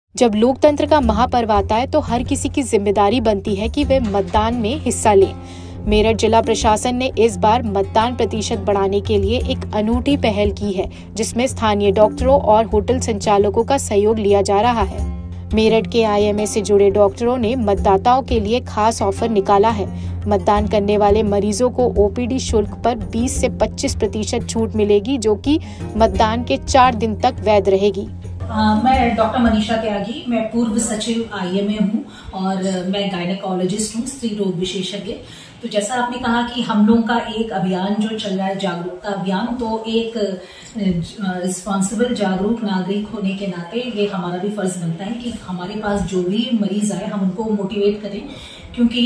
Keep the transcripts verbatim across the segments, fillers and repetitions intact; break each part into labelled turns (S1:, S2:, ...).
S1: जब लोकतंत्र का महापर्व आता है तो हर किसी की जिम्मेदारी बनती है कि वे मतदान में हिस्सा लें। मेरठ जिला प्रशासन ने इस बार मतदान प्रतिशत बढ़ाने के लिए एक अनूठी पहल की है, जिसमें स्थानीय डॉक्टरों और होटल संचालकों का सहयोग लिया जा रहा है। मेरठ के आई एम ए से जुड़े डॉक्टरों ने मतदाताओं के लिए खास ऑफर निकाला है। मतदान करने वाले मरीजों को ओ पी डी शुल्क पर बीस से पच्चीस प्रतिशत छूट मिलेगी, जो कि मतदान के चार दिन तक वैध रहेगी।
S2: Uh, मैं डॉक्टर मनीषा त्यागी, मैं पूर्व सचिव आई एम ए हूँ और मैं गायनेकोलॉजिस्ट हूँ, स्त्री रोग विशेषज्ञ। तो जैसा आपने कहा कि हम लोगों का एक अभियान जो चल रहा है, जागरूकता अभियान, तो एक रिस्पॉन्सिबल जागरूक नागरिक होने के नाते ये हमारा भी फर्ज बनता है कि हमारे पास जो भी मरीज आए हम उनको मोटिवेट करें, क्योंकि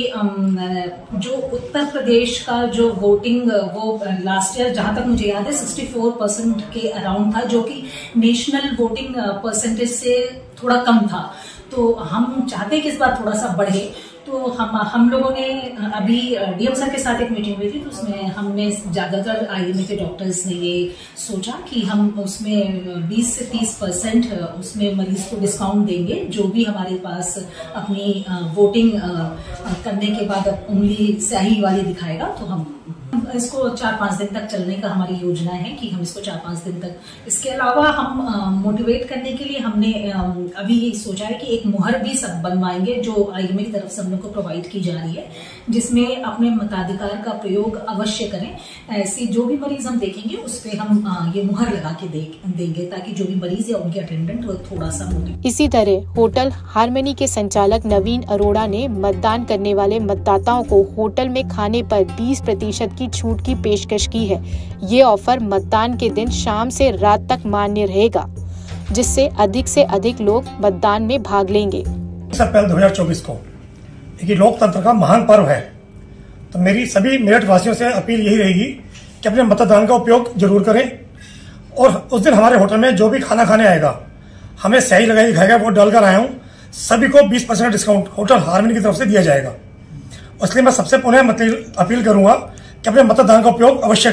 S2: जो उत्तर प्रदेश का जो वोटिंग वो लास्ट ईयर जहां तक मुझे याद है चौंसठ परसेंट के अराउंड था, जो कि नेशनल वोटिंग परसेंटेज से थोड़ा कम था। तो हम चाहते हैं कि इस बार थोड़ा सा बढ़े। तो हम हम लोगों ने अभी डी एम सर के साथ एक मीटिंग हुई थी, तो उसमें हमने ज्यादातर आई एम ए के डॉक्टर्स ने ये सोचा कि हम उसमें बीस से तीस परसेंट उसमें मरीज को डिस्काउंट देंगे, जो भी हमारे पास अपनी वोटिंग करने के बाद उंगली स्याही वाली दिखाएगा। तो हम इसको चार पांच दिन तक चलने का हमारी योजना है कि हम इसको चार पांच दिन तक। इसके अलावा हम मोटिवेट करने के लिए हमने अभी ये सोचा है कि एक मुहर भी सब बनवाएंगे, जो आई एम ए की तरफ से हम लोग को प्रोवाइड की जा रही है, जिसमें अपने मताधिकार का प्रयोग अवश्य करें। ऐसे जो भी मरीज हम देखेंगे उस पर हम ये मुहर लगा के दे, देंगे ताकि जो भी मरीज या उनके अटेंडेंट वो थोड़ा सा मोटिवेट।
S1: इसी तरह होटल हारमनी के संचालक नवीन अरोड़ा ने मतदान करने वाले मतदाताओं को होटल में खाने पर बीस प्रतिशत की छूट की पेशकश की है। ये ऑफर मतदान के दिन शाम से रात तक मान्य रहेगा, जिससे अधिक से अधिक लोग मतदान में भाग लेंगे।
S3: अप्रैल दो हजार चौबीस को ये लोकतंत्र का महान पर्व है, तो मेरी सभी मेरठ वासियों से अपील यही रहेगी कि अपने मतदान का उपयोग जरूर करें। और उस दिन हमारे होटल में जो भी खाना खाने आएगा, हमें सही लगाई दिखाएगा, वो डालकर आया हूँ, सभी को बीस परसेंट डिस्काउंट होटल हारमनी की तरफ से दिया जाएगा। इसलिए मैं सबसे पुनः अपील करूंगा कि अपने मतदान का उपयोग अवश्य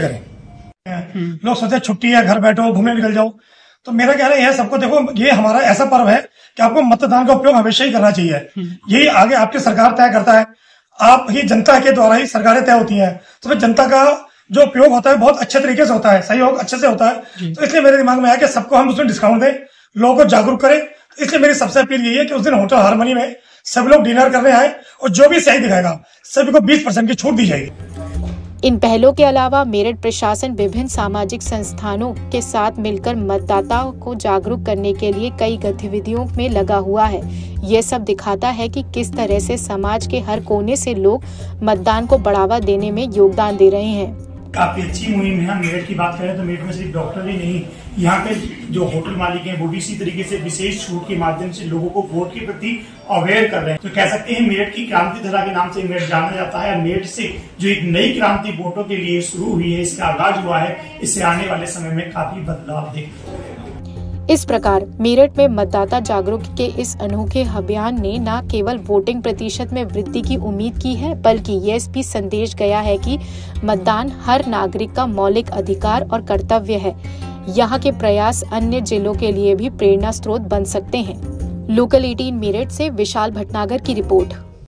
S3: करें। लोग सोचते हैं छुट्टी है, घर बैठो, घूमने निकल जाओ, तो मेरा कहना है सबको, देखो ये हमारा ऐसा पर्व है कि आपको मतदान का उपयोग हमेशा ही करना चाहिए। यही आगे आपकी सरकार तय करता है, आप ही जनता के द्वारा ही सरकारें तय होती हैं, तो फिर जनता का जो उपयोग होता है बहुत अच्छे तरीके से होता है, सहयोग अच्छे से होता है। तो इसलिए मेरे दिमाग में आया कि सबको हम उसमें डिस्काउंट दें, लोगों को जागरूक करें। इसलिए मेरी सबसे अपील यही है कि उस दिन होटल हारमनी में सब लोग डिनर करने आए और जो भी सही दिखाएगा सभी को बीस परसेंट की छूट दी जाएगी।
S1: इन पहलों के अलावा मेरठ प्रशासन विभिन्न सामाजिक संस्थानों के साथ मिलकर मतदाताओं को जागरूक करने के लिए कई गतिविधियों में लगा हुआ है। ये सब दिखाता है कि किस तरह से समाज के हर कोने से लोग मतदान को बढ़ावा देने में योगदान दे रहे हैं।
S3: काफी अच्छी मुहिम है। मेरठ की बात करें तो मेरठ में सिर्फ डॉक्टर ही नहीं, यहाँ के जो होटल मालिक हैं वो भी इसी तरीके से विशेष छूट के माध्यम से लोगों को वोट के प्रति अवेयर कर रहे हैं। तो कह सकते हैं मेरठ की क्रांति धरा के नाम से मेरठ जाना जाता है। मेरठ से जो एक नई क्रांति वोटों के लिए शुरू हुई है, इसका आगाज हुआ है, इससे आने वाले समय में काफी बदलाव देखेंगे।
S1: इस प्रकार मेरठ में मतदाता जागरूक के इस अनोखे अभियान ने न केवल वोटिंग प्रतिशत में वृद्धि की उम्मीद की है, बल्कि ये भी संदेश गया है कि मतदान हर नागरिक का मौलिक अधिकार और कर्तव्य है। यहाँ के प्रयास अन्य जिलों के लिए भी प्रेरणा स्रोत बन सकते हैं। लोकल अठारह मेरठ से विशाल भटनागर की रिपोर्ट।